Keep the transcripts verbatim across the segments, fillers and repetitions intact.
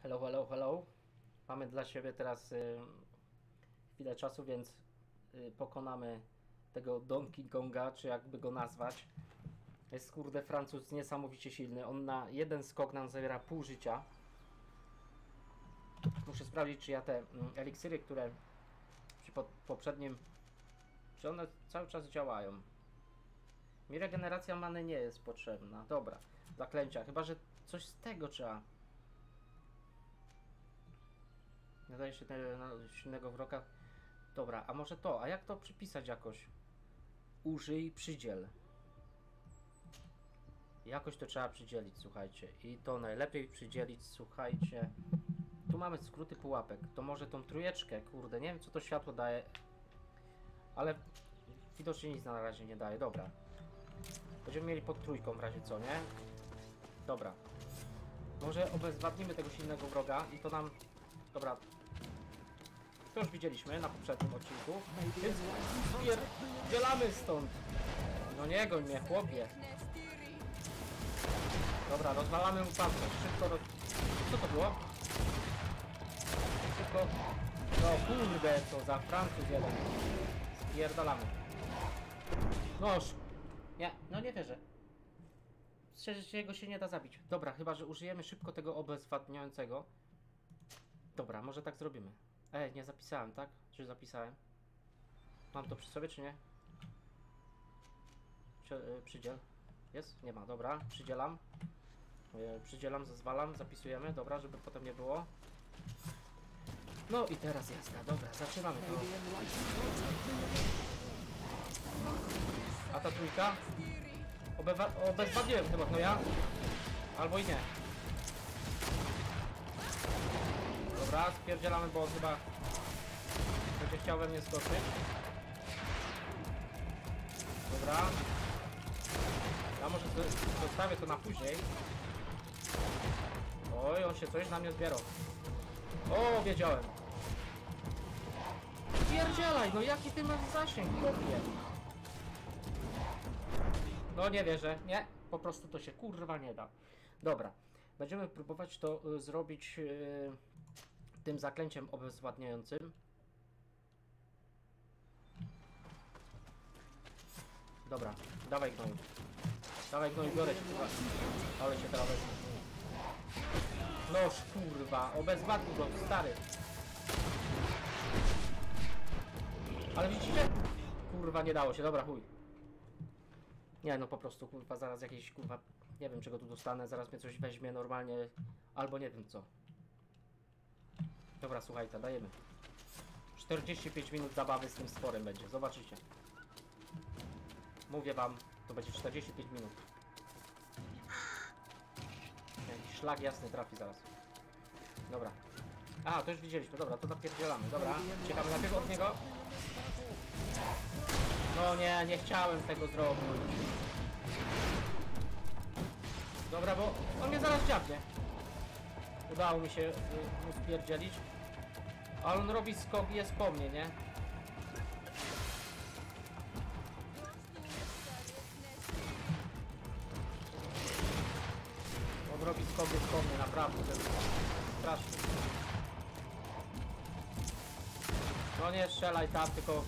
Hello, hello, hello. Mamy dla siebie teraz y, chwilę czasu, więc y, pokonamy tego Donkey Konga, czy jakby go nazwać. Jest kurde Francuz niesamowicie silny. On na jeden skok nam zabiera pół życia. Muszę sprawdzić, czy ja te mm, eliksiry, które przy po, poprzednim, czy one cały czas działają. Mi regeneracja many nie jest potrzebna. Dobra, zaklęcia. Chyba że coś z tego trzeba. Nadaje się na silnego wroga. Dobra, a może to? A jak to przypisać jakoś? Użyj przydziel. Jakoś to trzeba przydzielić, słuchajcie. I to najlepiej przydzielić, słuchajcie. Tu mamy skróty pułapek. To może tą trójeczkę, kurde, nie wiem co to światło daje. Ale widocznie nic na razie nie daje. Dobra. Będziemy mieli pod trójką w razie co, nie? Dobra. Może obezwładnimy tego silnego wroga i to nam... Dobra. To już widzieliśmy na poprzednim odcinku. Więc pierdzielamy stąd. No nie goń mnie, chłopie. Dobra, rozwalamy mu pancerz. Szybko roz... Co to było? Szybko... No kurde, co za Francuz jeden. Spierdalamy. Noż. Nie, no nie wierzę. Przecież jego się nie da zabić. Dobra, chyba że użyjemy szybko tego obezwładniającego. Dobra, może tak zrobimy. Ej, nie zapisałem, tak? Czy zapisałem? Mam to przy sobie, czy nie? Przy, yy, przydziel. Jest? Nie ma, dobra. Przydzielam. Yy, przydzielam, zezwalam, zapisujemy. Dobra, żeby potem nie było. No i teraz jazda. Dobra, zaczynamy to. A ta trójka? Obewa obezwładniłem chyba, no ja? Albo i nie. Dobra, spierdzielamy, bo on chyba będzie chciał we mnie skoczyć. Dobra. Ja może zostawię to na później. Oj, on się coś na mnie zbierał. O, wiedziałem. Spierdzielaj, no jaki ty masz zasięg, chłopie. No nie wierzę, nie, po prostu to się kurwa nie da. Dobra, będziemy próbować to y, zrobić y, tym zaklęciem obezwładniającym. Dobra, dawaj gnoju. Dawaj gnoju, biorę się kurwa. Ale się teraz wezmę. Noż kurwa, obezwładnij go, stary. Ale widzicie? Kurwa, nie dało się, dobra, chuj. Nie, no po prostu, kurwa, zaraz jakieś, kurwa, nie wiem czego tu dostanę, zaraz mnie coś weźmie normalnie, albo nie wiem co. Dobra, słuchajcie, dajemy. czterdzieści pięć minut zabawy z tym stworem będzie, zobaczycie. Mówię wam, to będzie czterdzieści pięć minut. Jakiś szlak jasny trafi zaraz. Dobra. A, to już widzieliśmy, dobra, to napierdzielamy, dobra. Czekamy najpierw od niego. No nie, nie chciałem tego zrobić. Dobra, bo on mnie zaraz dziabnie. Udało mi się y, mu spierdzielić. Ale on robi skok i jest po mnie, nie? On robi skok jest po mnie, naprawdę. To jest straszne. No nie strzelaj tam, tylko...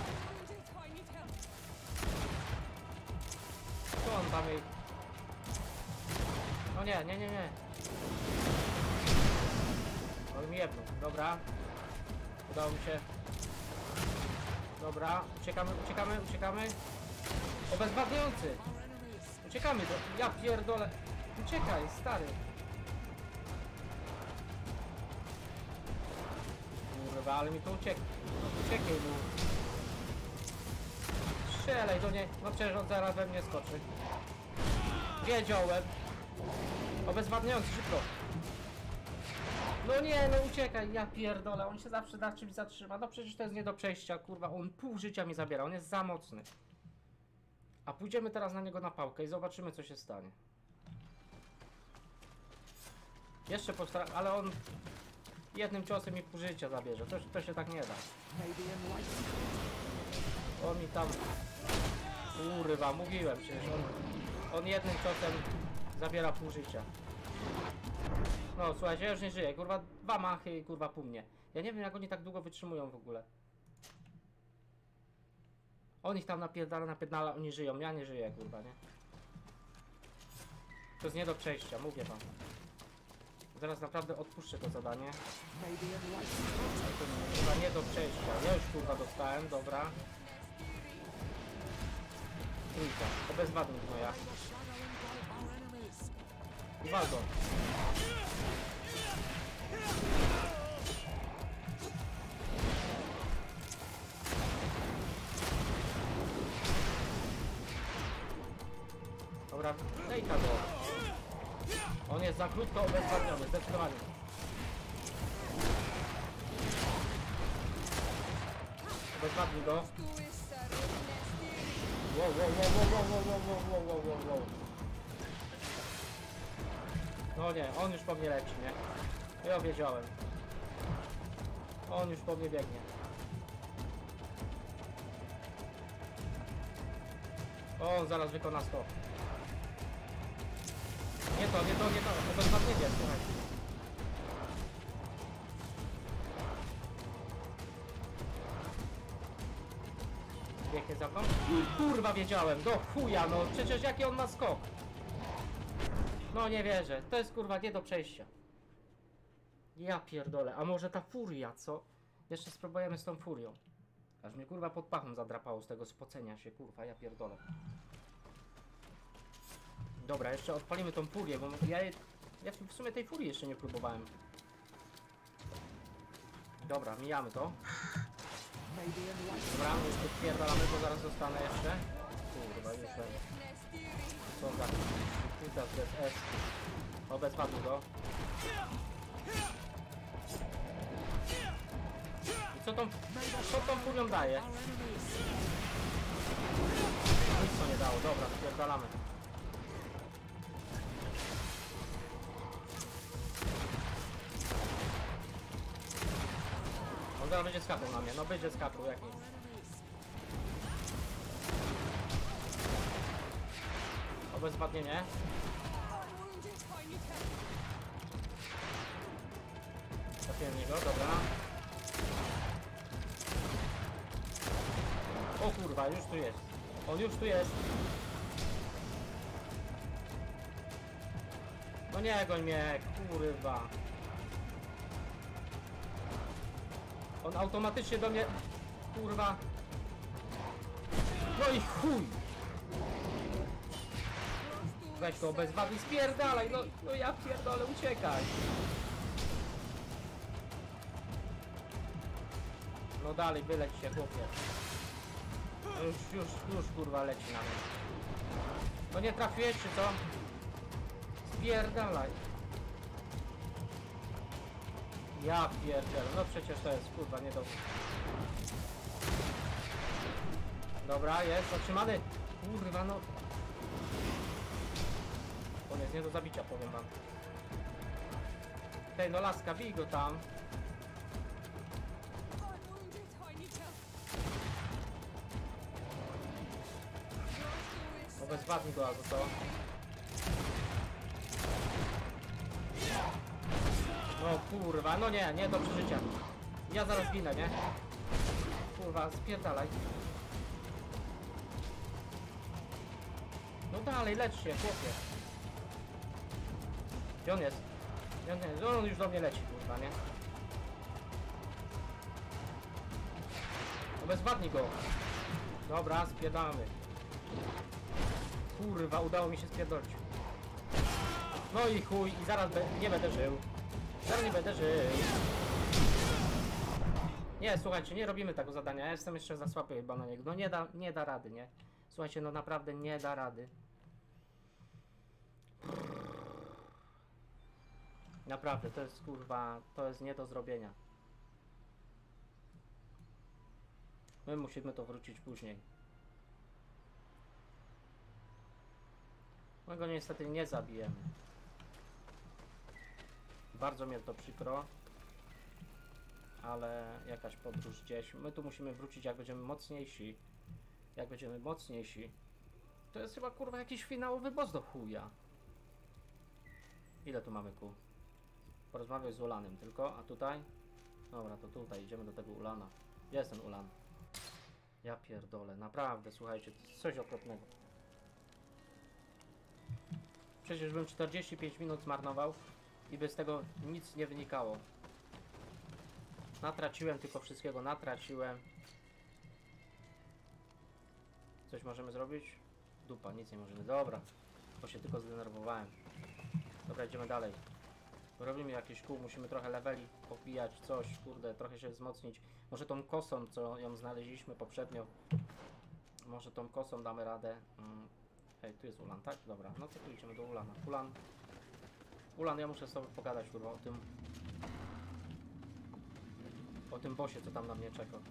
Co on tam jej... No nie, nie, nie, nie. On mi jebnął. Dobra. Udało mi się. Dobra. Uciekamy, uciekamy, uciekamy. Obezwładniający. Uciekamy. Do... Ja pierdolę. Uciekaj, stary. Kurwa, ale mi to uciekł. Uciekaj mu. Strzelaj do niej. No przecież on zaraz we mnie skoczy. Wiedziałem. Obezwładniający, szybko. No nie, no uciekaj, ja pierdolę, on się zawsze na czymś zatrzyma. No przecież to jest nie do przejścia, kurwa, on pół życia mi zabiera, on jest za mocny. A pójdziemy teraz na niego na pałkę i zobaczymy co się stanie. Jeszcze postaram, ale on jednym ciosem mi pół życia zabierze, to, to się tak nie da. On mi tam... Kurwa, mówiłem przecież, on, on jednym ciosem zabiera pół życia. No słuchajcie, ja już nie żyję, kurwa, dwa machy i kurwa pół mnie. Ja nie wiem jak oni tak długo wytrzymują w ogóle. On ich tam napierdala, napierdala, oni żyją, ja nie żyję, kurwa, nie? To jest nie do przejścia, mówię wam. Zaraz naprawdę odpuszczę to zadanie. To chyba nie do przejścia. Ja już kurwa dostałem, dobra. Trójka, to bezwadnik moja. I walgo. Dobra, daj go. On jest za krótko obezwładniony, zdecydowanie. Obezwładnij go. Wow, wow, wow, wow, wow, wow, wow, wow, wow, wow. No nie, on już po mnie leci, nie? Ja wiedziałem. On już po mnie biegnie. O, on zaraz wykona skok. Nie to, nie to, nie to. To chyba nie wie, słuchaj. Biegnie za mną? Kurwa, wiedziałem. Do chuja, no. Przecież jaki on ma skok. No nie wierzę. To jest kurwa nie do przejścia. Ja pierdolę. A może ta furia, co? Jeszcze spróbujemy z tą furią. Aż mnie kurwa pod pachą zadrapało z tego spocenia się, kurwa, ja pierdolę. Dobra, jeszcze odpalimy tą furię, bo ja, ja w sumie tej furii jeszcze nie próbowałem. Dobra, mijamy to. Dobra, już podpierdalamy, bo zaraz zostanę jeszcze. Kurwa, już ten. Co za... Kutas bez S. Obezwładnij go. I co tą... Co tą furią daje? Nic to nie dało, dobra, spierdalamy. On zaraz będzie skakał na mnie, no będzie skakał jak nic. Obezwładnienie. Trafiłem niego, dobra. O kurwa, już tu jest. On już tu jest. No nie goń mnie, kurwa. On automatycznie do mnie... Kurwa. No i chuj. Weź to obezwładnij, spierdalaj, no, no ja pierdolę, uciekaj. No dalej, wyleć się, chłopie. No już, już, już kurwa leci na mnie. No nie trafiłeś, czy co? Spierdalaj. Ja pierdzielę, no przecież to jest kurwa nie do... Dobra, jest, zatrzymany. Kurwa, no. On jest nie do zabicia, powiem wam. Tej no laska, bij go tam. Obezwładnij go albo co. No kurwa, no nie, nie do przeżycia. Ja zaraz ginę, nie? Kurwa, spierdalaj. No dalej, lecz się, chłopie. Gdzie on jest? Gdzie on jest? On już do mnie leci, kurwa, nie? Obezwładnij go. Dobra, spierdamy. Kurwa, udało mi się spierdolić. No i chuj, i zaraz be nie będę żył. Zaraz nie będę żył. Nie, słuchajcie, nie robimy tego zadania. Ja jestem jeszcze za słaby chyba na niego. No nie da, nie da rady, nie? Słuchajcie, no naprawdę nie da rady. Naprawdę, to jest kurwa, to jest nie do zrobienia. My musimy to wrócić później. My go niestety nie zabijemy. Bardzo mnie to przykro. Ale jakaś podróż gdzieś. My tu musimy wrócić, jak będziemy mocniejsi. Jak będziemy mocniejsi. To jest chyba kurwa jakiś finałowy boss do chuja. Ile tu mamy kół? Porozmawiaj z Ulanem tylko, a tutaj? Dobra, to tutaj idziemy do tego Ulana. Gdzie jest ten Ulan? Ja pierdolę, naprawdę, słuchajcie, to jest coś okropnego. Przecież bym czterdzieści pięć minut zmarnował i by z tego nic nie wynikało. Natraciłem tylko wszystkiego, natraciłem. Coś możemy zrobić? Dupa, nic nie możemy. Dobra, bo się tylko zdenerwowałem. Dobra, idziemy dalej. Robimy jakieś kół, musimy trochę leveli popijać, coś, kurde, trochę się wzmocnić. Może tą kosą, co ją znaleźliśmy poprzednio, może tą kosą damy radę. Mm. Hej, tu jest Ulan, tak? Dobra, no to tu idziemy do Ulana. Ulan, Ulan, ja muszę sobie pogadać, kurwa, o tym, o tym bossie, co tam na mnie czeka.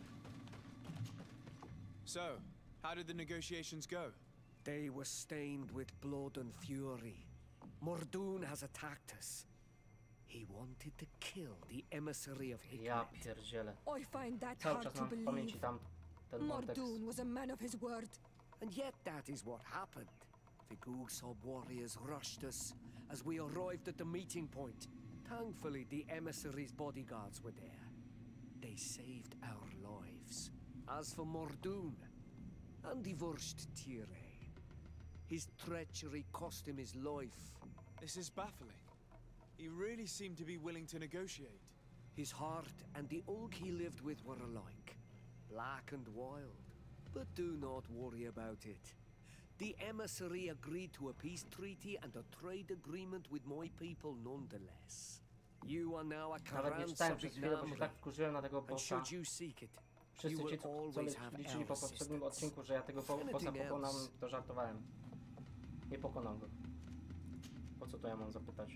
So, how did the negotiations go? They were stained with blood and fury. Mordoon has attacked us. He wanted to kill the emissary of Ja Hikmet. pierdzielę. I find that Cały hard czas to mam w pamięci believe. tam ten kontekst. Mordoon was a man of his word. And yet that is what happened. The Googsub warriors rushed us as we arrived at the meeting point. Thankfully, the emissary's bodyguards were there. They saved our lives. As for Mordoon, and the Wurst Tire, his treachery cost him his life. This is baffling. He really seemed to be willing to negotiate. His heart and the oak he lived with were alike, black and wild. But do not worry about it. The emissary agreed to a peace treaty and a trade agreement with my people nonetheless. You are now a Nawet nie Karan czytałem przez chwilę, bo się Sabik tak wkurzyłem na tego and bossa. should you seek it, you Wszyscy ci, will co, co always have liczyli po our poprzednim assistance. odcinku, że ja tego bo bossa Anything pokonam, else? to żartowałem. Nie pokonam go. Po co to ja mam zapytać?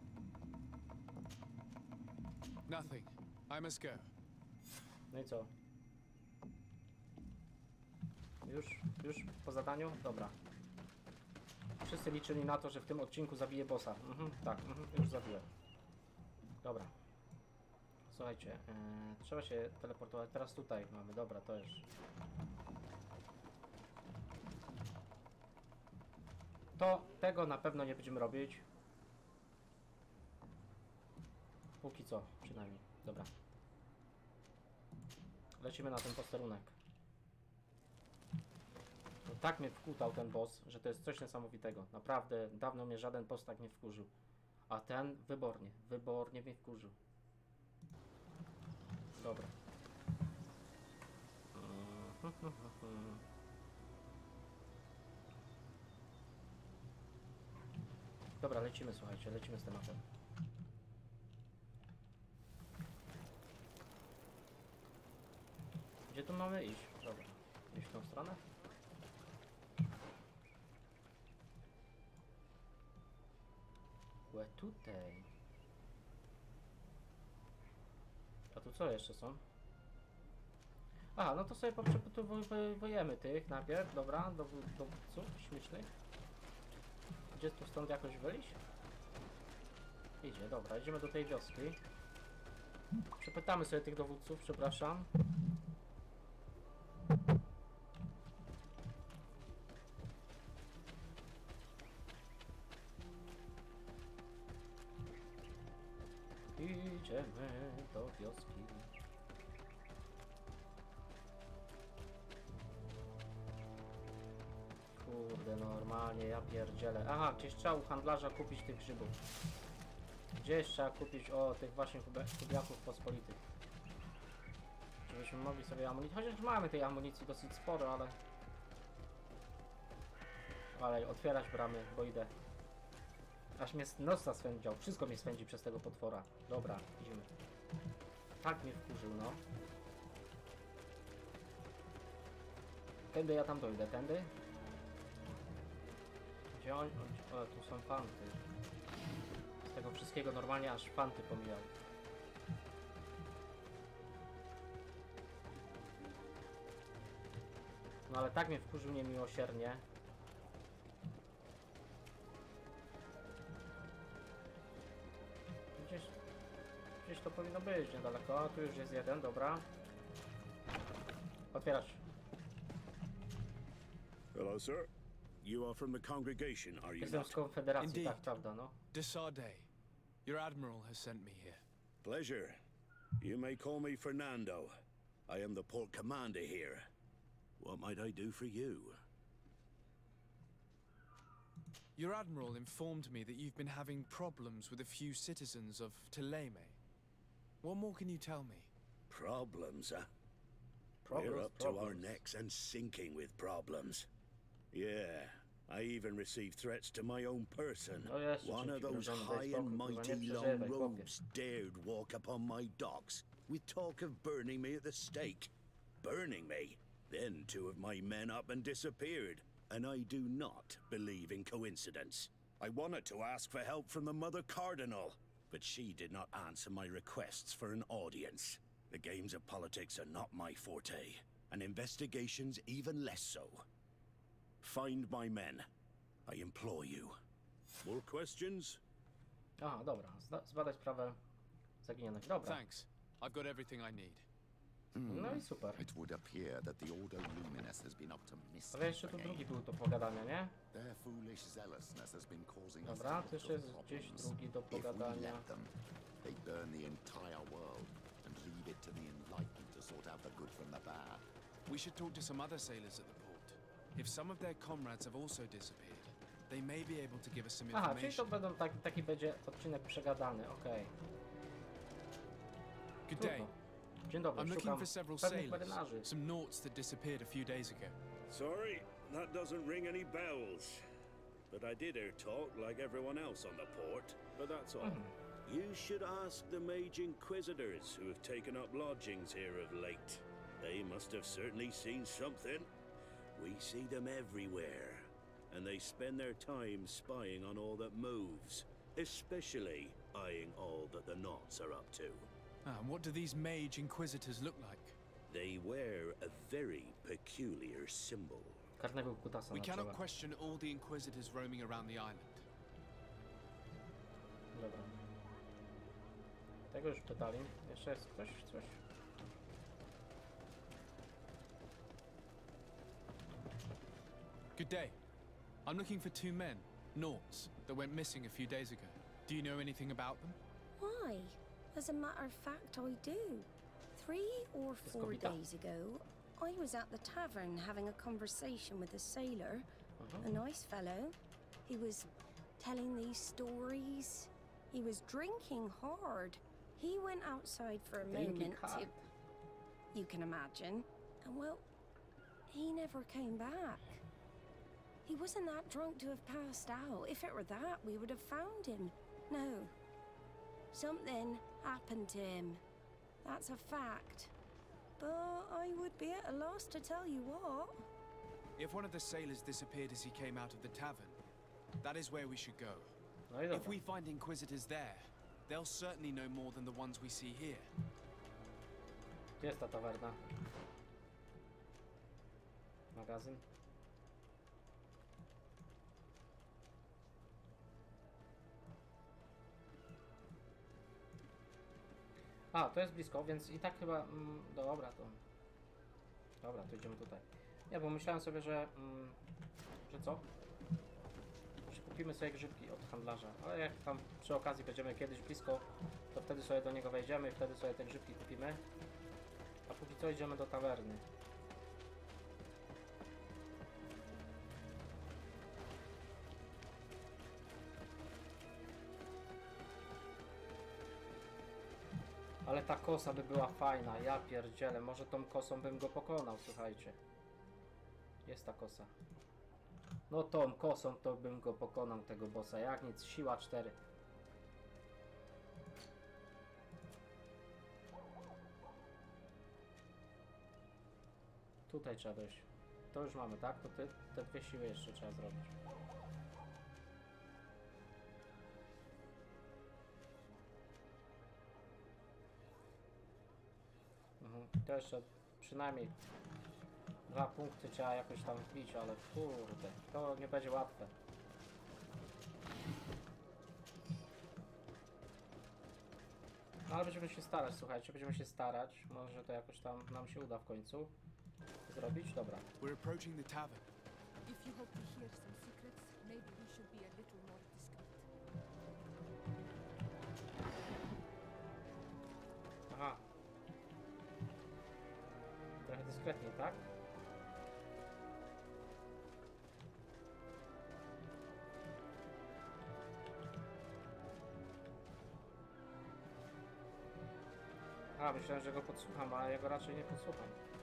Nothing. I must go. No i co? Już? Już po zadaniu? Dobra. Wszyscy liczyli na to, że w tym odcinku zabiję bossa. Mhm, tak, mhm, już zabiłem. Dobra. Słuchajcie, yy, trzeba się teleportować. Teraz tutaj mamy, dobra, to już. To tego na pewno nie będziemy robić. Póki co, przynajmniej. Dobra. Lecimy na ten posterunek. No tak mnie wkutał ten boss, że to jest coś niesamowitego. Naprawdę, dawno mnie żaden boss tak nie wkurzył. A ten wybornie, wybornie mnie wkurzył. Dobra. Dobra, lecimy, słuchajcie, lecimy z tematem. Gdzie tu mamy iść? Dobra, iść w tą stronę? Łe, tutaj. A tu co jeszcze są? A, no to sobie poprzeputowujemy tych najpierw, dobra, do dowódców śmiesznych. Gdzie tu stąd jakoś wyjść? Idzie, dobra, idziemy do tej wioski. Przepytamy sobie tych dowódców, przepraszam. Idziemy do wioski. Kurde, normalnie, ja pierdzielę. Aha, gdzieś trzeba u handlarza kupić tych grzybów. Gdzieś trzeba kupić, o, tych właśnie kubiaków pospolitych. Żebyśmy mogli sobie amunicję, chociaż mamy tej amunicji dosyć sporo, ale... Ale otwierać bramy, bo idę. Aż mnie nos zaswędział, wszystko mnie swędzi przez tego potwora. Dobra, idziemy. Tak mnie wkurzył, no. Tędy ja tam dojdę, tędy? Gdzie on? O, tu są fanty. Z tego wszystkiego normalnie aż fanty pomijał. No ale tak mnie wkurzył niemiłosiernie. Gdzieś, gdzieś to powinno być niedaleko. A tu już jest jeden, dobra. Otwierać. Hello, sir. You are from the congregation, are you Jestem not? z Konfederacji, Indeed. tak, prawda, no. De Sardet, your admiral has sent me here. Pleasure. You may call me Fernando. I am the port commander here. What might I do for you? Your admiral informed me that you've been having problems with a few citizens of Thélème. What more can you tell me? Problems, huh? Problems, We're up to our problems. necks and sinking with problems. Yeah, I even received threats to my own person. No jeszcze One czym of ci those grożą, daj high spokój, and kurwa, nie mighty long przeżywaj, chłopie. robes dared walk upon my docks with talk of burning me at the stake. Burning me? Then two of my men up and disappeared, and I do not believe in coincidence. I wanted to ask for help from the Mother Cardinal, but she did not answer my requests for an audience. The games of politics are not my forte, and investigations even less so. Find my men. I implore you. More questions? Aha, dobra. Zda- Zbadać sprawę zaginionych. Dobra. Thanks. I've got everything I need. No i super. It would appear that the Ordo Luminis has been up to mischief Ale jeszcze tu again. drugi był do pogadania, nie? Their foolish zealousness has been causing us Dobra, to to jeszcze lots jest of gdzieś problems. drugi do If we pogadania. let them, they burn the entire world and leave it to the Enlightened to sort out the good from the bad. We should talk to some other sailors at the port. If some of their comrades have also disappeared, they may be able to give us some Aha, czyli to information. będą tak, taki będzie odcinek przegadany, okej. Good day. Trudno. Dzień dobry, I'm looking szukam for several pewnych sailors, marynarzy. some naughts that disappeared a few days ago. Sorry, that doesn't ring any bells. But I did hear talk like everyone else on the port, but that's all. You should ask the Mage Inquisitors who have taken up lodgings here of late. They must have certainly seen something. We see them everywhere, and they spend their time spying on all that moves, especially eyeing all that the Knots are up to. Ah, and what do these mage inquisitors look like? They wear a very peculiar symbol. Karnego kutasa We na cannot czole. question all the inquisitors roaming around the island. Dobra. Tego już pytali. Jeszcze jest ktoś? Coś? Good day. I'm looking for two men, naughts, that went missing a few days ago. Do you know anything about them? Why? As a matter of fact, I do. Three or four kobieta. days ago, I was at the tavern having a conversation with a sailor, Mhm. a nice fellow. He was telling these stories. He was drinking hard. He went outside for a Drinking moment to, hard. you can imagine, and well, he never came back. He wasn't that drunk to have passed out. If it were that, we would have found him. No. Something happened to him. That's a fact. But I would be at a loss to tell you what. If one of the sailors disappeared as he came out of the tavern, that is where we should go. No i If dobra. we find inquisitors there, they'll certainly know more than the ones we see here. Gdzie jest ta tawerna? Magazyn? A, to jest blisko, więc i tak chyba... Mm, dobra, to... Dobra, to idziemy tutaj. Nie, bo myślałem sobie, że... Mm, że co? Że kupimy sobie grzybki od handlarza. Ale jak tam przy okazji będziemy kiedyś blisko, to wtedy sobie do niego wejdziemy i wtedy sobie te grzybki kupimy. A póki co idziemy do tawerny. Ale ta kosa by była fajna, ja pierdzielę, może tą kosą bym go pokonał, słuchajcie. Jest ta kosa. No tą kosą to bym go pokonał, tego bossa, jak nic, siła cztery. Tutaj trzeba dojść. To już mamy, tak? To te, te dwie siły jeszcze trzeba zrobić. Mhm. To jeszcze przynajmniej dwa punkty trzeba jakoś tam wbić, ale kurde, to nie będzie łatwe. No ale będziemy się starać, słuchajcie, będziemy się starać. Może to jakoś tam nam się uda w końcu zrobić. Dobra. We're approaching the tavern. If you hope to hear some secrets, maybe we should be a little more discreet. dyskretnie, tak? A, myślałem, że go podsłucham, ale ja go raczej nie podsłucham.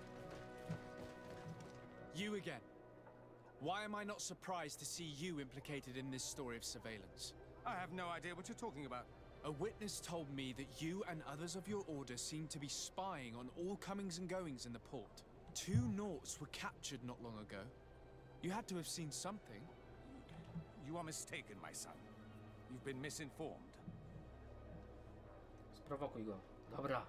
You again. Why am I not surprised to see you implicated in this story of surveillance? I have no idea what you're talking about. A witness told me that you and others of your order seemed to be spying on all comings and goings in the port. Two Nauts were captured not long ago. You had to have seen something. You are mistaken, my son. You've been misinformed. Sprowokuj go. Dobra.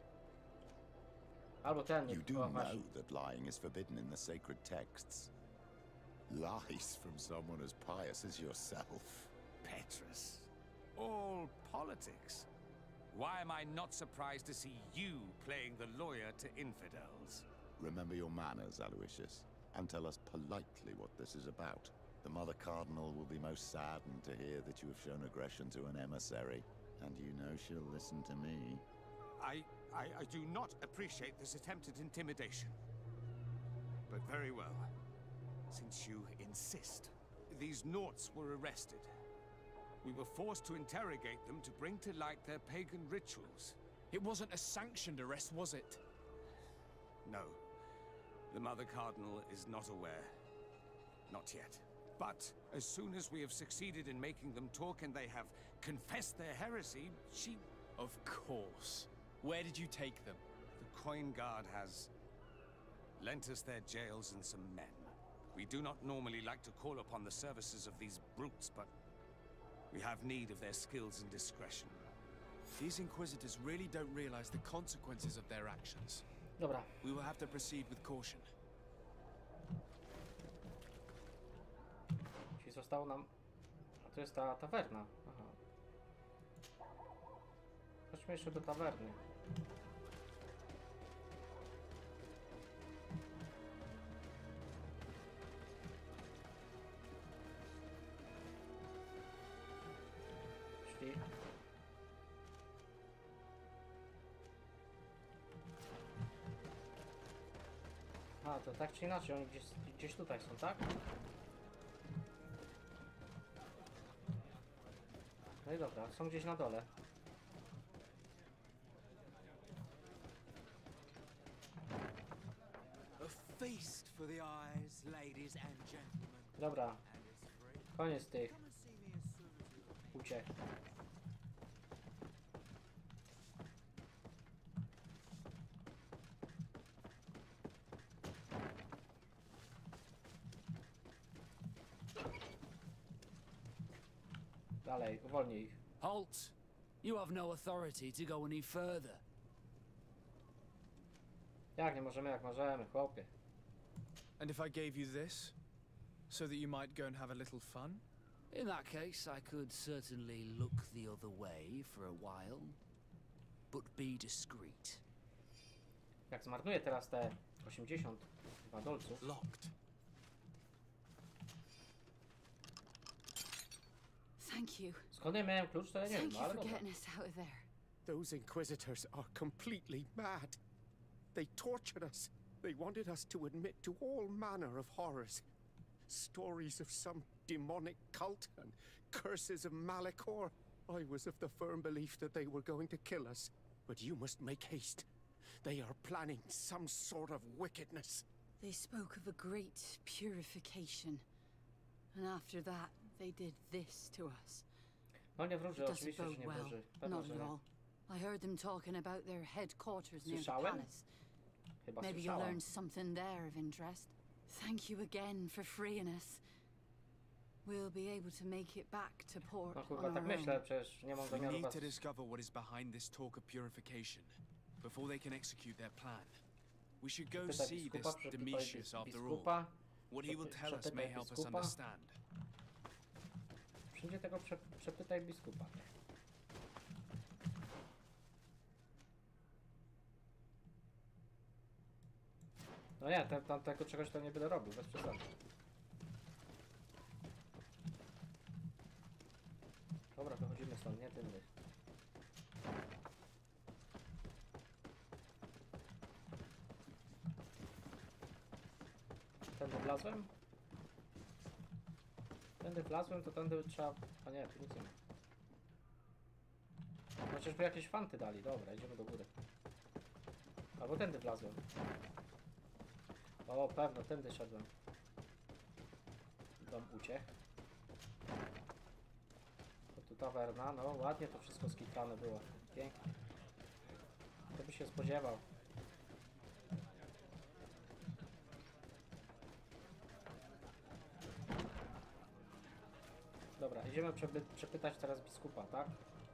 Albo ten nie... You do o, właśnie. know that lying is forbidden in the sacred texts. Lies from someone as pious as yourself. Petrus. All politics. Why am I not surprised to see you playing the lawyer to infidels? Remember your manners, Aloysius, and tell us politely what this is about. The Mother Cardinal will be most saddened to hear that you have shown aggression to an emissary, and you know she'll listen to me. I, I, I do not appreciate this attempted intimidation. But very well. Since you insist, these Nauts were arrested. We were forced to interrogate them to bring to light their pagan rituals. It wasn't a sanctioned arrest, was it? No. The Mother Cardinal is not aware. Not yet. But as soon as we have succeeded in making them talk and they have confessed their heresy, she... Of course. Where did you take them? The Coin Guard has lent us their jails and some men. We do not normally like to call upon the services of these brutes, but we have need of their skills and discretion. These Inquisitors really don't realize the consequences of their actions. Dobra. We will have to proceed with caution. Czyli zostało nam... A to jest ta tawerna. Aha. Chodźmy jeszcze do tawerny. Czyli... A, to tak czy inaczej, oni gdzieś, gdzieś tutaj są, tak? No i dobra, są gdzieś na dole. A feast for the eyes, ladies and gentlemen. Dobra, And it's free. koniec tych Come and see me as soon as you're uciech. Dalej, uwolnij ich. Halt! You have no authority to go any further. Jak nie możemy, jak możemy, chłopie. And if I gave you this, so that you might go and have a little fun? In that case, I could certainly look the other way for a while. But be discreet. Jak zmarnuję teraz te osiemdziesiąt dwa dolców. Locked. Thank you. Skąd ja miałem klucz, to ja nie Thank wiem, you ale for dobra. getting us out of there. Those Inquisitors are completely mad. They tortured us. They wanted us to admit to all manner of horrors. Stories of some demonic cult and curses of Malachor. I was of the firm belief that they were going to kill us. But you must make haste. They are planning some sort of wickedness. They spoke of a great purification. And after that, they did this to us. No nie wróży, It doesn't oczywiście, że bode nie well. wróży. Pewno, Not że at nie. all. I heard them talking about their headquarters near the Słyszałem? palace. Chyba Maybe you słyszałam. learned something there of interest. Thank you again for freeing us. We'll be able to make it back to port No on kurwa, our tak own. myślę, przecież nie mam We zamiaru need was... to discover what is behind this talk of purification, before they can execute their plan. We should go Pytaj see biskupa, this przepytaj Demetrius after all. biskupa. What he will tell us Przepytaj may help us biskupa. understand. Wszędzie tego prze, przepytaj biskupa. No nie, tam, tam tego czegoś to nie będę robił, bez przesady. Dobra, wychodzimy stąd, nie tędy. wlazłem? Tędy wlazłem, to tędy trzeba... A nie, tu nic nie ma. Chociażby jakieś fanty dali. Dobra, idziemy do góry. Albo tędy wlazłem. O, pewno, tędy szedłem. Dom uciech. To tu tawerna, no ładnie to wszystko skitrane było. Pięknie. Kto by się spodziewał. Dobra, idziemy przepy przepytać teraz biskupa, tak?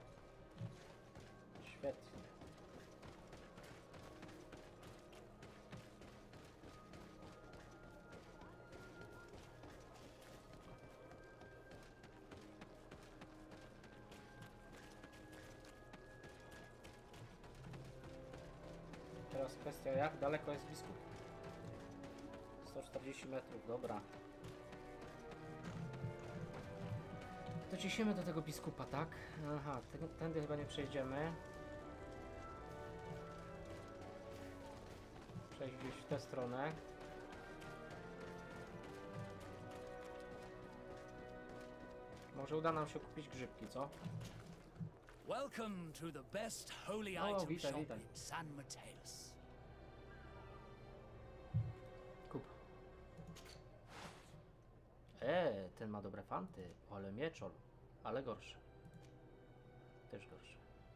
Świetnie. Teraz kwestia, jak daleko jest biskup? sto czterdzieści metrów, dobra. To ciśniemy do tego biskupa, tak? Aha, ten, tędy chyba nie przejdziemy. Przejść gdzieś w tę stronę. Może uda nam się kupić grzybki, co? Welcome to the best holy O, item witaj, shop witaj. in San Mateus. Kup. Eee, ten ma dobre fanty. Ale mieczol. Ale gorszy. Też gorszy.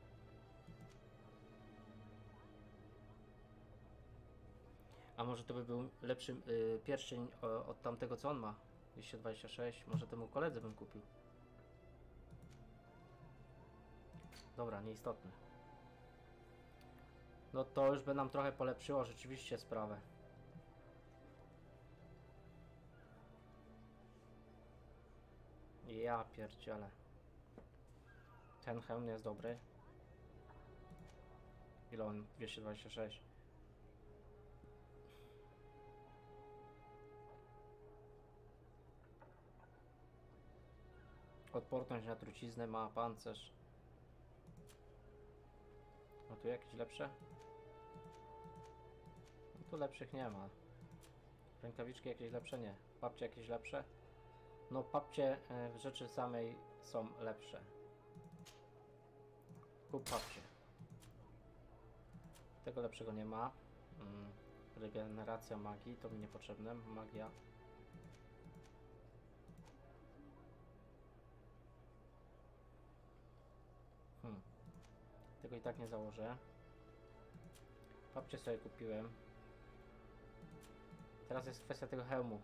A może to by był lepszy y, pierścień o, od tamtego, co on ma? dwieście dwadzieścia sześć. Może temu koledze bym kupił. Dobra, nieistotne. No to już by nam trochę polepszyło rzeczywiście sprawę. Ja pierdzielę. Ten hełm jest dobry. Ile on? dwieście dwadzieścia sześć. Odporność na truciznę ma, pancerz. No tu jakieś lepsze? No tu lepszych nie ma. Rękawiczki jakieś lepsze? Nie. Papcie jakieś lepsze? No papcie w rzeczy samej są lepsze. Kup papcie. Tego lepszego nie ma. Mm. Regeneracja magii, to mi niepotrzebne. Magia. Hmm. Tego i tak nie założę. Papcie sobie kupiłem. Teraz jest kwestia tego hełmu.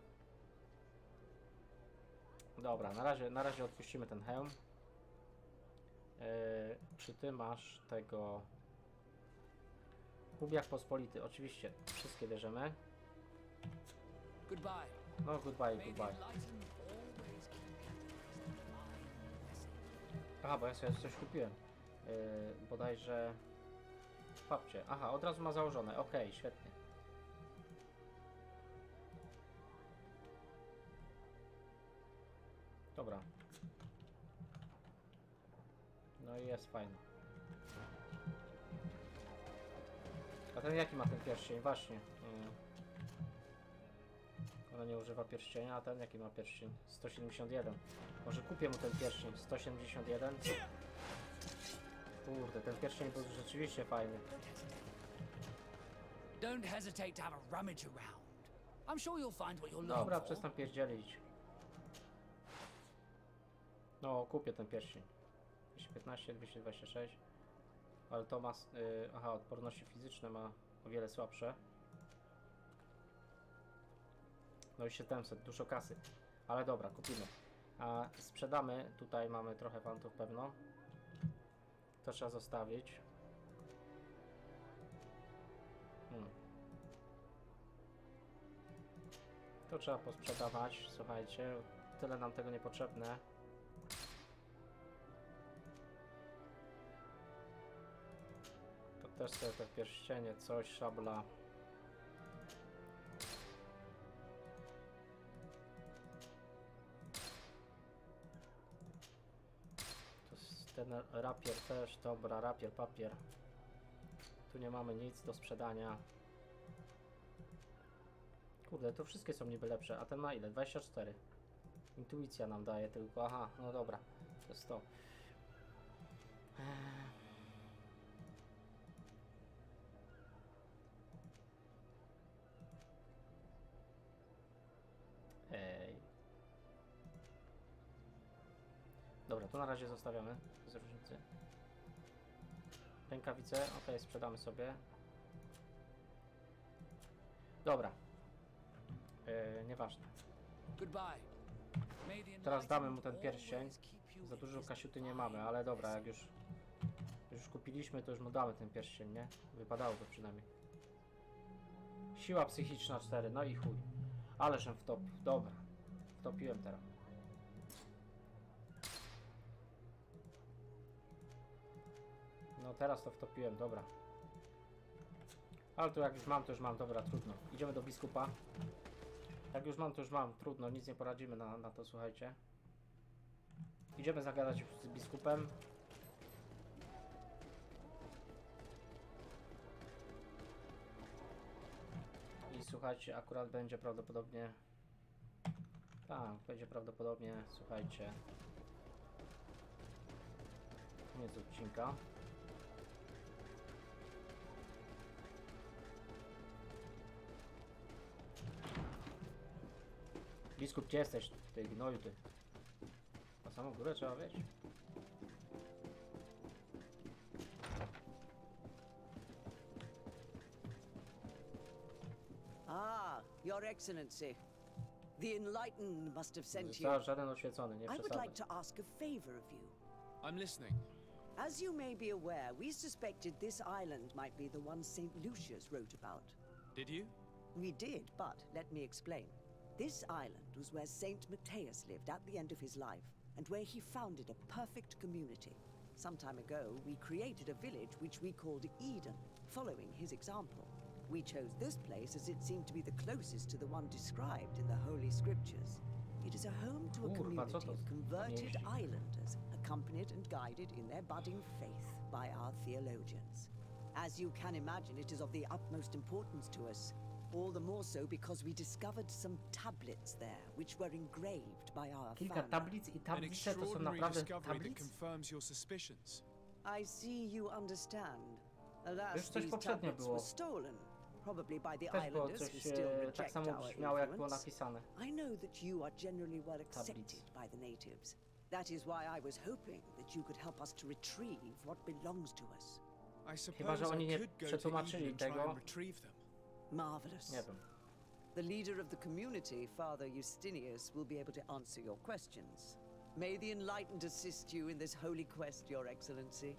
Dobra, na razie, na razie odpuścimy ten hełm. Yy, czy ty masz tego... Kubiak pospolity, oczywiście. Wszystkie bierzemy. Goodbye. No, goodbye, goodbye. Aha, bo ja sobie coś kupiłem. Yy, bodajże... Papcie. Aha, od razu ma założone. Okej, okay, świetnie. Dobra. No i jest fajnie. A ten jaki ma ten pierścień? Właśnie. Hmm. Ona nie używa pierścienia, a ten jaki ma pierścień? sto siedemdziesiąt jeden. Może kupię mu ten pierścień. sto siedemdziesiąt jeden. Kurde, ten pierścień był rzeczywiście fajny. Don't hesitate to have a rummage around. I'm sure you'll find what you're looking Dobra, for. przestań pierdzielić. No, kupię ten pierścień. dwieście piętnaście, dwieście dwadzieścia sześć. Ale to ma... Yy, aha, odporności fizyczne ma o wiele słabsze. No i siedemset, dużo kasy. Ale dobra, kupimy. A sprzedamy. Tutaj mamy trochę fantów pewno. To trzeba zostawić. Hmm. To trzeba posprzedawać. Słuchajcie, tyle nam tego niepotrzebne. To też sobie te pierścienie, coś, szabla. To jest ten rapier też, dobra, rapier, papier. Tu nie mamy nic do sprzedania. Kurde, to wszystkie są niby lepsze, a ten ma ile? dwadzieścia cztery. Intuicja nam daje tylko, aha, no dobra, to jest to. Ej. Dobra, to na razie zostawiamy, bez różnicy. Rękawice, ok, sprzedamy sobie. Dobra. Yy, nieważne. Teraz damy mu ten pierścień. Za dużo kasiuty nie mamy, ale dobra, jak już, już kupiliśmy, to już mu damy ten pierścień, nie? Wypadało to przynajmniej. Siła psychiczna cztery, no i chuj. Ależem wtop, dobra. Wtopiłem teraz. No teraz to wtopiłem, dobra. Ale to jak już mam, to już mam, dobra, trudno. Idziemy do biskupa. Jak już mam, to już mam, trudno, nic nie poradzimy na, na to, słuchajcie. Idziemy zagadać z biskupem. I słuchajcie, akurat będzie prawdopodobnie... Tak, będzie prawdopodobnie, słuchajcie... Koniec odcinka. Biskup, gdzie jesteś? Ty gnoju, ty. Na samą górę trzeba wejść? Ah, Your Excellency. The Enlightened must have sent you. Został żaden oświecony, nie I would przesadzaj. like to ask a favor of you. I'm listening. As you may be aware, we suspected this island might be the one Saint Lucius wrote about. Did you? We did, but let me explain. This island was where Saint Matthias lived at the end of his life, and where he founded a perfect community. Some time ago, we created a village which we called Eden, following his example. We chose this place as it seemed to be the closest to the one described in the Holy Scriptures. It is a home to a Kurwa, co community to of converted mieści? islanders, accompanied and guided in their budding faith by our theologians. As you can imagine, it is of the utmost importance to us. All the more so because we discovered some tablets there, which were engraved by our Kilka founder. tablic i An tablice to są extraordinary naprawdę discovery that tablice? confirms your suspicions. I see you understand. Już Alas, coś these poprzednio tablets było. were stolen, probably by the Też było islanders who coś still e, tak reject samo our brzmiało, jak było influence. napisane. I know that you are generally well Tablets. accepted by the natives. That is why I was hoping that you could help us to retrieve what belongs to us. I suppose Chyba, że oni I nie could go to Eden przetłumaczyli and try tego. and retrieve them. Marvelous. Nie wiem. The leader of the community, Father Justinius, will be able to answer your questions. May the Enlightened assist you in this holy quest, Your Excellency.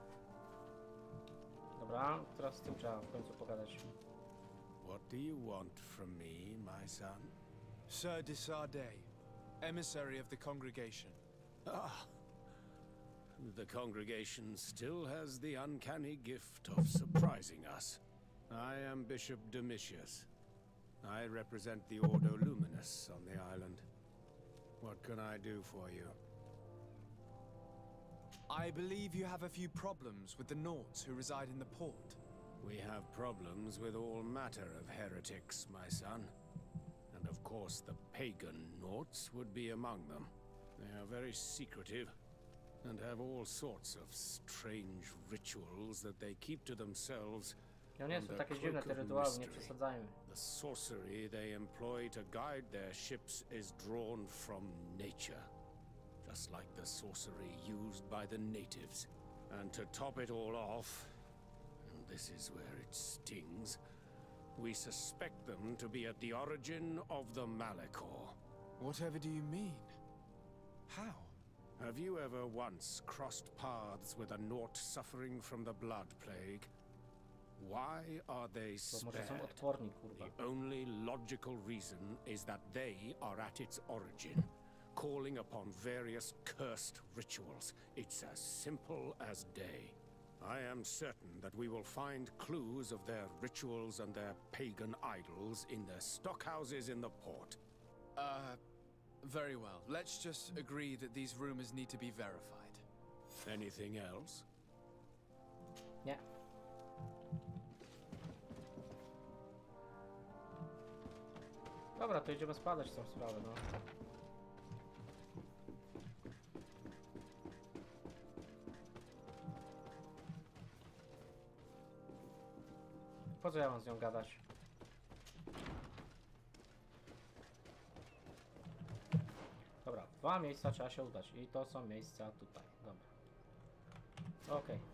Dobra, teraz z tym trzeba w końcu pogadać. What do you want from me, my son? Sir Desardet, emissary of the congregation. Ah. The congregation still has the uncanny gift of surprising us. I am Bishop Domitius. I represent the Ordo Luminous on the island. What can I do for you? I believe you have a few problems with the Nauts who reside in the port. We have problems with all matter of heretics, my son. And of course the pagan Nauts would be among them. They are very secretive, and have all sorts of strange rituals that they keep to themselves. No nie są under takie dziwne cloak te of rytuały, nie mystery. przesadzajmy. The sorcery they employ to guide their ships is drawn from nature, just like the sorcery used by the natives. And to top it all off, and this is where it stings, we suspect them to be at the origin of the Malachor. Whatever do you mean? How? Have you ever once crossed paths with a Naut suffering from the blood plague? Why are they Bo może są spared? odporni, kurwa. The only logical reason is that they are at its origin, calling upon various cursed rituals. It's as simple as day. I am certain that we will find clues of their rituals and their pagan idols in their stockhouses in the port. Uh, very well. Let's just agree that these rumors need to be verified. Anything else? Nie. Dobra, to idziemy spadać tą sprawę, no. Po co ja mam z nią gadać? Dobra, dwa miejsca trzeba się udać i to są miejsca tutaj, dobra. Okej. Okay.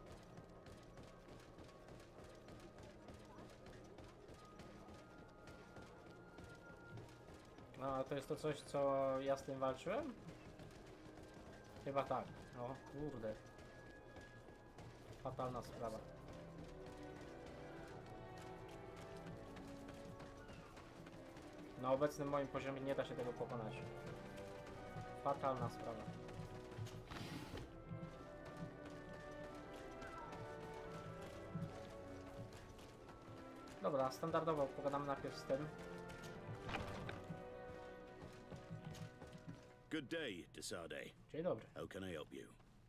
No, to jest to coś, co ja z tym walczyłem? Chyba tak. O, kurde. Fatalna sprawa. Na obecnym moim poziomie nie da się tego pokonać. Fatalna sprawa. Dobra, standardowo pogadamy najpierw z tym. Good day, Desade. Dzień dobry. How can I help you?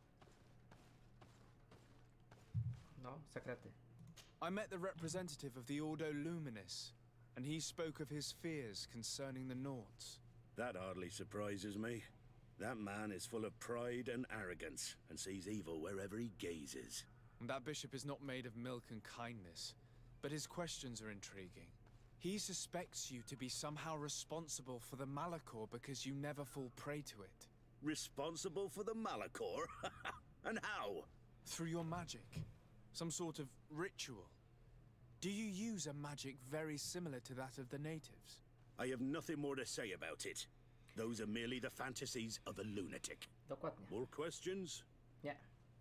No, sekrety. I met the representative of the Ordo Luminis, and he spoke of his fears concerning the Nords. That hardly surprises me. That man is full of pride and arrogance, and sees evil wherever he gazes. That bishop is not made of milk and kindness, but his questions are intriguing. He suspects you to be somehow responsible for the Malachor because you never fall prey to it. Responsible for the Malachor? And how? Through your magic. Some sort of ritual. Do you use a magic very similar to that of the natives? I have nothing more to say about it. Those are merely the fantasies of a lunatic. Dokładnie. More questions? Nie.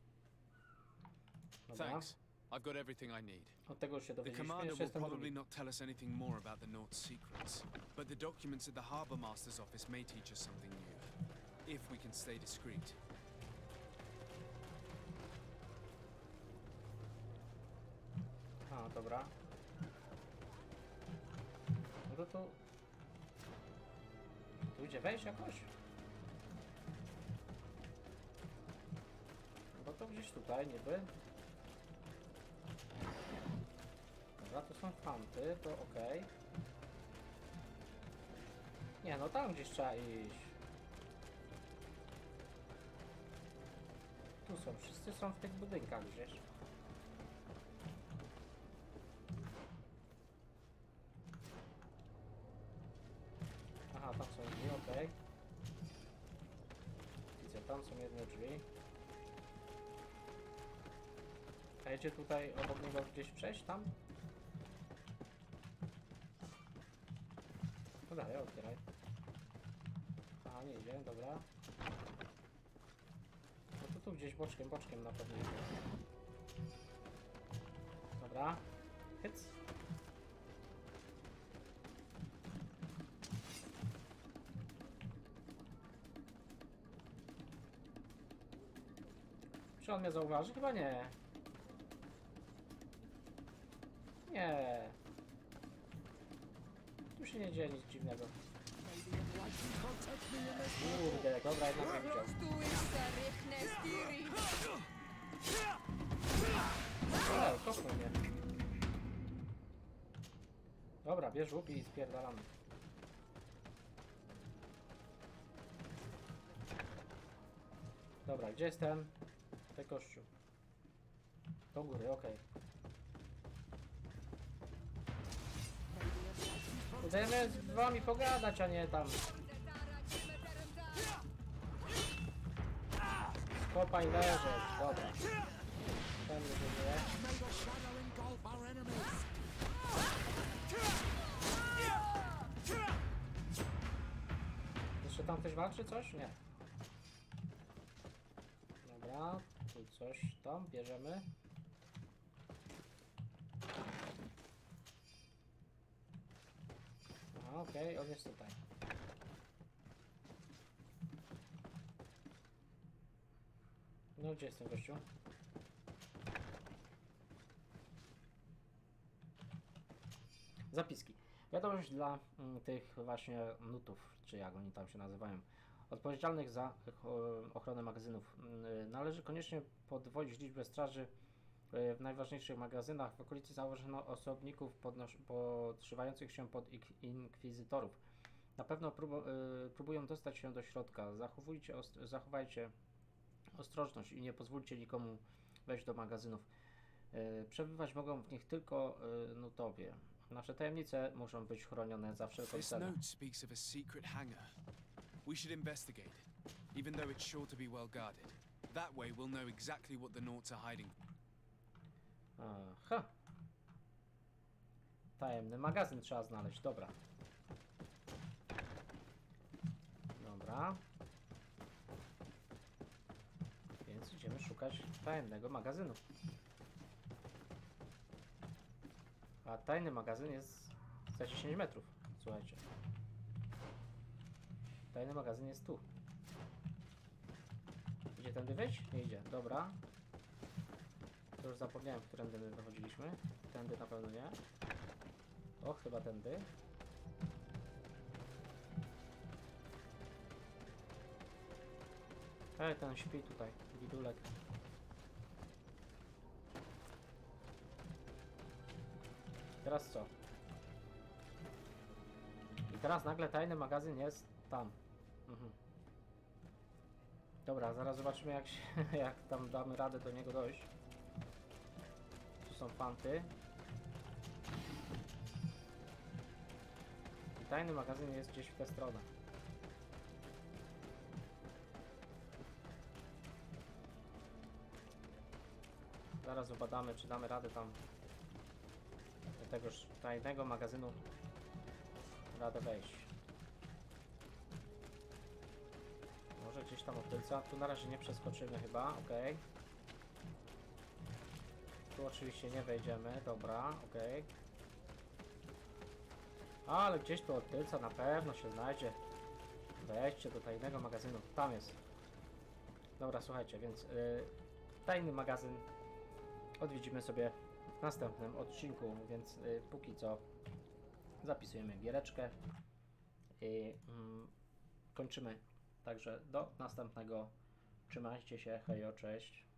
Dobra. Thanks. I've got everything I need. Od tego już się The dowiedzieliśmy. commander Jeszcze will jestem probably drugi. not tell us anything more about the North's secrets, but the documents at the Harbor Master's office may teach us something new, if we can stay discreet. A, dobra. No to tu... Tu idzie wejść jakoś? Bo to gdzieś tutaj niby. Dobra, to są fanty, to okej. Okay. Nie, no tam gdzieś trzeba iść. Tu są, wszyscy są w tych budynkach gdzieś. Aha, tam są drzwi, okej. Okay. Widzę, tam są jedne drzwi. A jedzie tutaj obok niego gdzieś przejść tam? No dalej, otwieraj. Aha, nie idzie, dobra. No to tu gdzieś boczkiem, boczkiem na pewno idzie. Dobra. Hyc. Czy on mnie zauważy? Chyba nie. Nie. Tu się nie dzieje nic dziwnego. Kurde, dobra, jednak nie widział. Eee, kopnął mnie. Dobra, bierz łuk i spierdalamy. Dobra, gdzie jest ten? Ten kościół. Do góry, okej. Okay. Budemy z wami pogadać, a nie tam. Kopaj leżeć, dobra. Ten nie żyje. Jeszcze tam ktoś walczy coś? Nie. Dobra, tu coś tam bierzemy. Aha, okej, okay, on jest tutaj. No gdzie jest ten gościu? Zapiski. Wiadomość dla mm, tych właśnie nutów, czy jak oni tam się nazywają, odpowiedzialnych za ochronę magazynów. Należy koniecznie podwoić liczbę straży W najważniejszych magazynach w okolicy założono osobników podszywających się pod inkwizytorów. Na pewno próbu y, próbują dostać się do środka. Zachowujcie ost zachowajcie ostrożność i nie pozwólcie nikomu wejść do magazynów. Y, przebywać mogą w nich tylko y, nutowie. Nasze tajemnice muszą być chronione za wszelką This cenę. note speaks of a secret hangar. We should investigate it, even though it's sure to be well guarded. That way we'll know exactly what the Naughts are hiding. Aha. Tajemny magazyn trzeba znaleźć, dobra. Dobra. Więc idziemy szukać tajemnego magazynu. A tajny magazyn jest za dziesięć metrów. Słuchajcie. Tajny magazyn jest tu. Idzie tędy wyjść? Nie idzie. Dobra. To już zapomniałem, którędy my wychodziliśmy. Tędy na pewno nie. O, chyba tędy. Ej, ten śpi tutaj. Widulek. Teraz co? I teraz nagle tajny magazyn jest tam. Mhm. Dobra, zaraz zobaczymy jak, się, jak tam damy radę do niego dojść. Tu są fanty. I tajny magazyn jest gdzieś w tę stronę. Zaraz zbadamy, czy damy radę tam do tegoż tajnego magazynu radę wejść. Może gdzieś tam od tylca. Tu na razie nie przeskoczymy chyba, ok. Tu oczywiście nie wejdziemy, dobra, ok. Ale gdzieś tu od tylca na pewno się znajdzie. Wejdźcie do tajnego magazynu, tam jest. Dobra, słuchajcie, więc yy, tajny magazyn odwiedzimy sobie w następnym odcinku, więc yy, póki co zapisujemy giereczkę i mm, kończymy. Także do następnego. Trzymajcie się, hejo, cześć.